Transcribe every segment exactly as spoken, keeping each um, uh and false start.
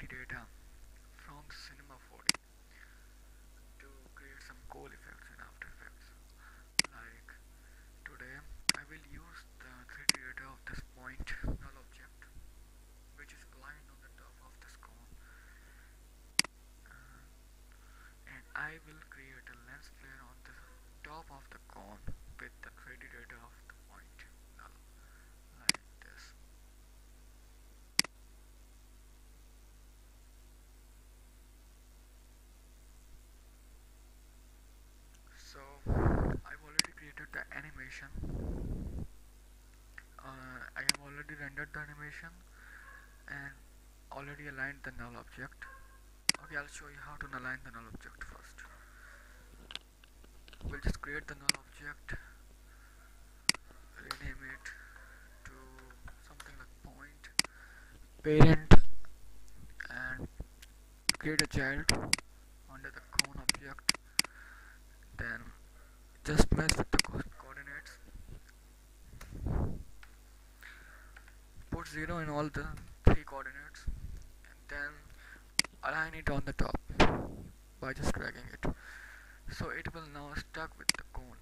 three D data from Cinema four D to create some cool effects in After Effects. Like today, I will use the three D data of this point null object, which is aligned on the top of this cone, uh, and I will create a lens flare on the top of the cone with the three D data of the point null, like this. So I've already created the animation. uh, I have already rendered the animation and already aligned the null object. Okay, I'll show you how to align the null object first. We'll just create the null object, rename it to something like point parent, and create a child under the cone object. Then just mess with the co coordinates, put zero in all the three coordinates, and then align it on the top by just dragging it. So it will now stuck with the cone.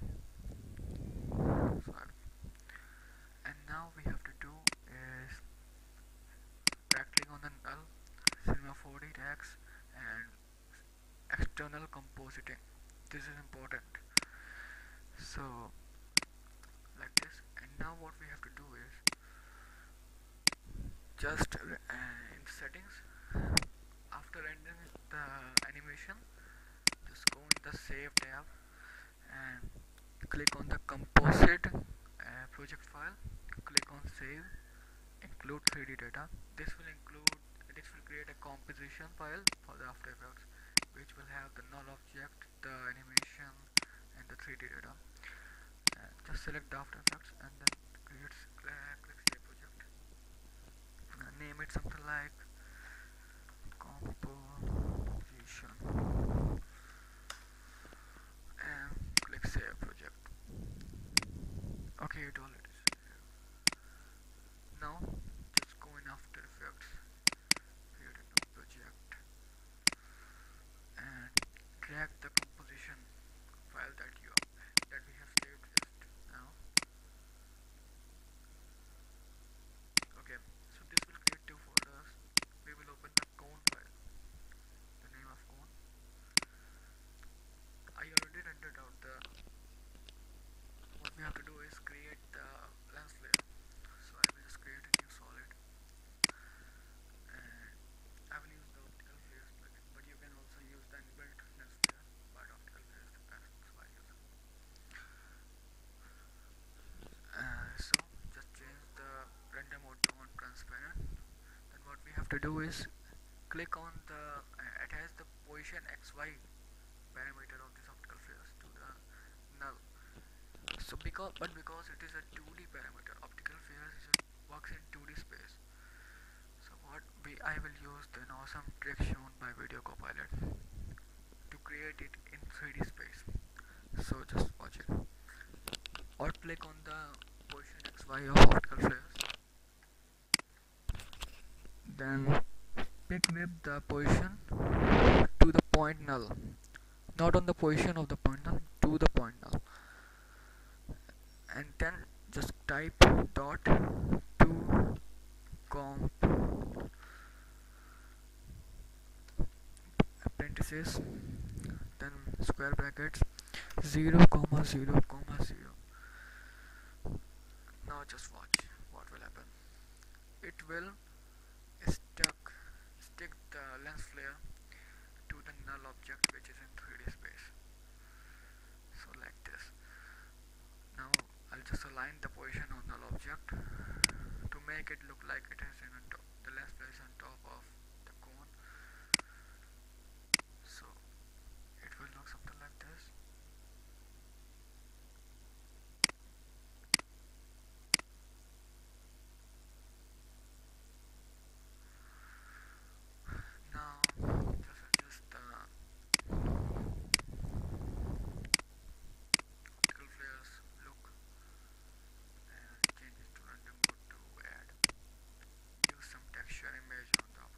So and now we have to do is right click on the null, Cinema four D tags, and external compositing. This is important. So like this, and now what we have to do is just uh, in settings, after rendering the animation, just go in the save tab and click on the composite uh, project file, click on save, include three D data. This will include this will create a composition file for the After Effects, which will have the null object, the animation, and the three D data. And just select the After Effects and then create uh, click save project. Uh, name it something like composition and click save project. Okay, it already saved. Now just go in After Effects, create a new project, and drag the composition file that you that we have saved just now. Okay, so this will create two folders. We will open the cone file, the name of cone. I already rendered out the. What we have to do is create the lens layer. So I will just create a new solid, and I will use the optical flares plugin, but you can also use the inbuilt lens layer, but optical flares is the best, so I use it. Uh, so just change the render mode to on transparent. Then what we have to do is click on the uh, attach the position xy parameter of this optical flares to the null. So because but because it is a two D parameter, optical flares is a, works in two D space. So what we I will use an awesome trick shown by Video Copilot to create it in three D space. So just watch it. Or click on the position xy of optical flares. Then pick with the position to the point null. Not on the position of the point null, to the point null. And then just type dot to comp apprentices, then square brackets, zero comma zero comma zero. Now just watch what will happen. It will stuck stick the lens flare to the null object which is in three D space. So like this. Now I'll just align the position of null object to make it look like it is in on top. The lens flare is on top of the cone. So it will look something like this. Now just adjust the optical flares look and change it to random mode to add use some texture image on the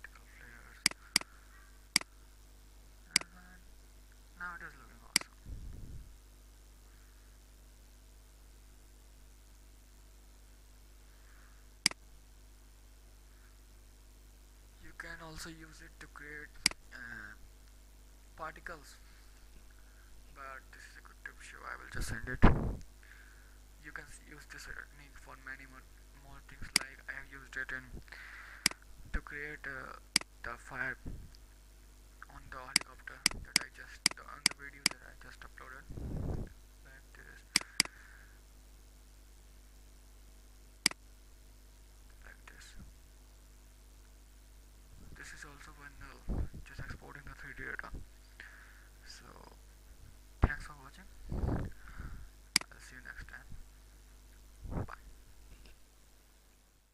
also use it to create uh, particles, but this is a good tip show, I will just send it. You can use this technique for many more, more things, like I have used it in to create uh, the fire on the helicopter that I just the, on the video that I just uploaded, like this, like this. This is also one uh, just exporting the three D data. So thanks for watching. I'll see you next time.